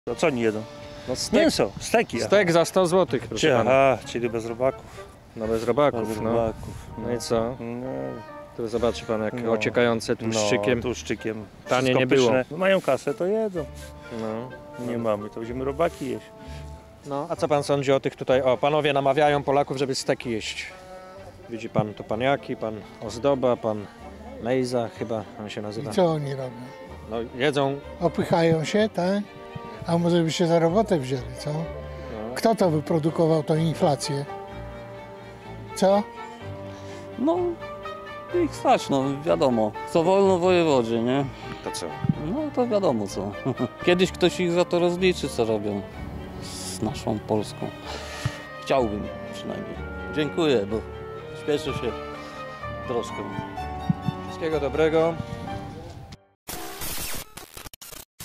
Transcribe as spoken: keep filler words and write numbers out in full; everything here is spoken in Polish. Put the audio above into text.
A co oni jedzą? No stek, Mięso, steki. stek za sto złotych, proszę Czy, pana. aha, czyli bez robaków. No bez robaków, Bez no. robaków. No i co? No, Tu zobaczy pan, jak No. ociekające tłuszczykiem. No, tłuszczykiem. Tanie Wszystko nie było. pyszne. No, mają kasę, to jedzą. No. Nie mamy, to będziemy robaki jeść. No, a co pan sądzi o tych tutaj? O, panowie namawiają Polaków, żeby steki jeść. Widzi pan tu pan Jaki, pan Ozdoba, pan Mejza chyba on się I nazywa. co oni robią? No jedzą. Opychają się, tak? A może by się za robotę wzięli, co? No. Kto to wyprodukował tą inflację? Co? No, ich stać, no wiadomo. Co wolno wojewodzie, nie? To co? No to wiadomo co. Kiedyś ktoś ich za to rozliczy, co robią z naszą Polską. Chciałbym przynajmniej. Dziękuję, bo śpieszę się troszkę. Wszystkiego dobrego.